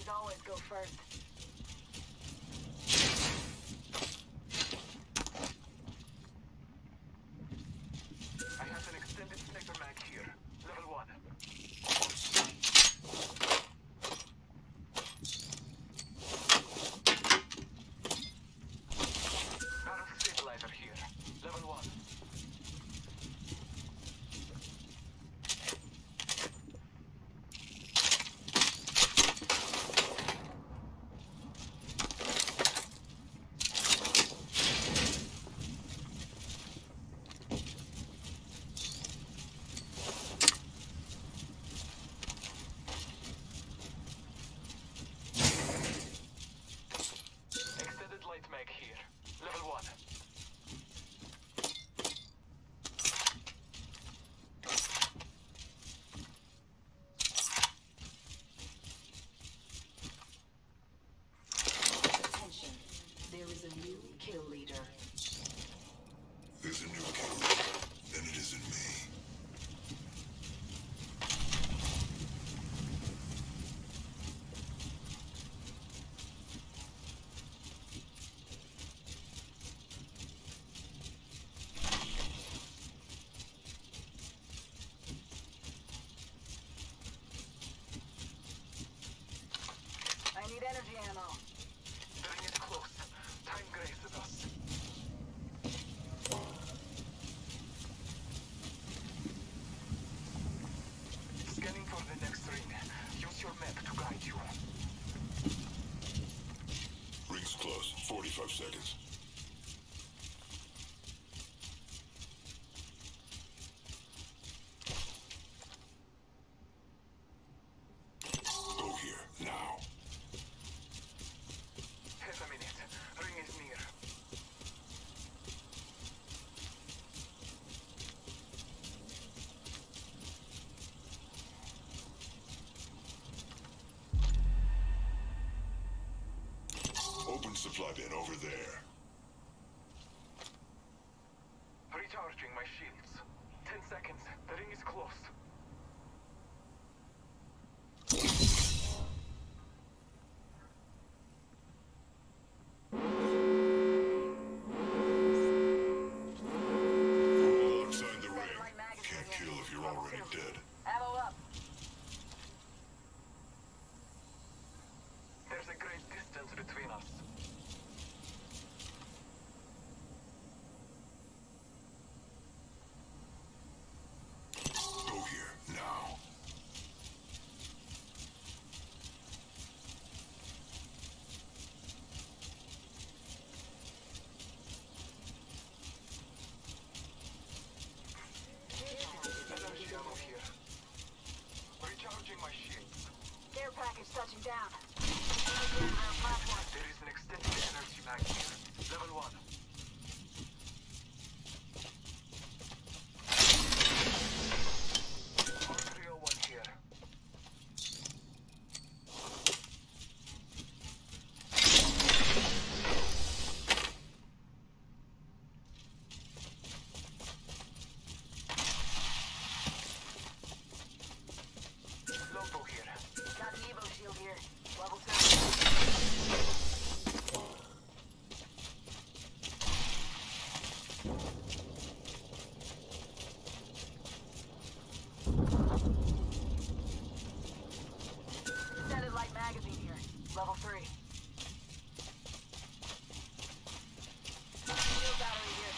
Casualties always go first. I have an extended sniper mag here. Level 1. Barrel stabilizer here. Level 1. Extended light mag here. Level 1. Attention. There is a new kill leader. There's a new kill leader, and it isn't me. I need energy ammo. The ring is close. Time graces us. Scanning for the next ring. Use your map to guide you. Ring's close. 45 seconds. Go here, now. Half a minute. Ring is near. Open supply bin over there. Recharging my shields. 10 seconds. The ring is close. Alongside the ring. Can't kill if you're already dead. Ammo up. There's a great distance between us. Go here, now. Energy ammo here. Recharging my shields. Care package touching down. Platform. There is an extended energy mag here. Level 1. R301 here. Longbow here. Got an Evo shield here. Level 2. Extended light magazine here. Level 3. Shield battery here.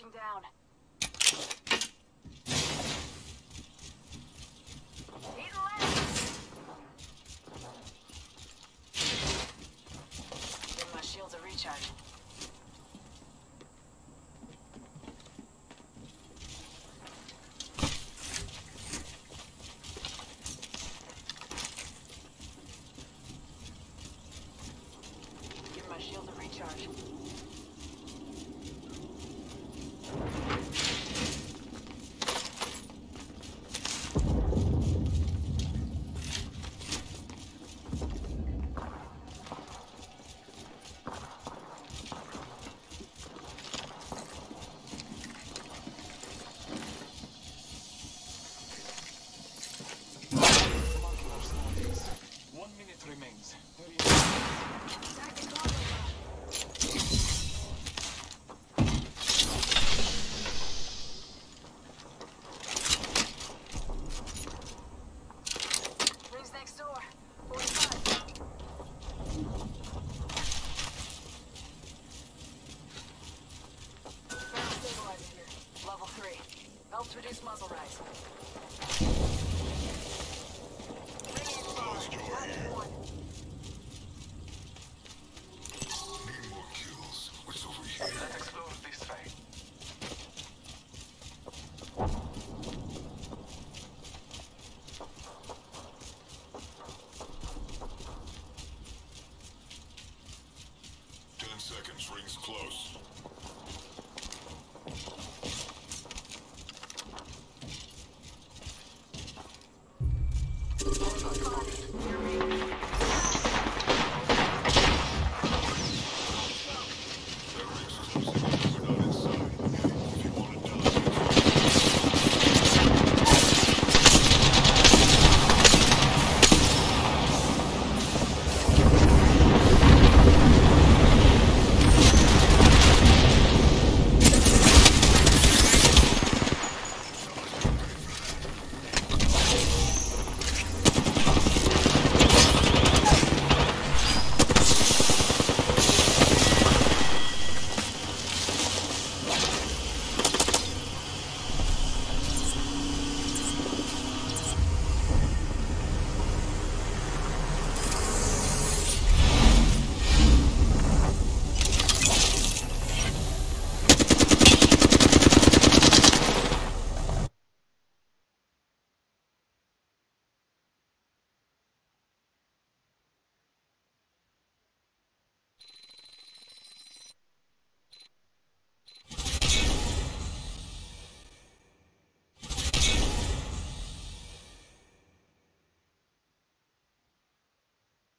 Switching down. He's left. Give my shields a recharge. Give my shields a recharge. Marking our surroundings. 1 minute remains. Rings next door. 45. Barrel stabilizer here. Level 3. Helps reduce muzzle rise. Ring is Closed door here. one.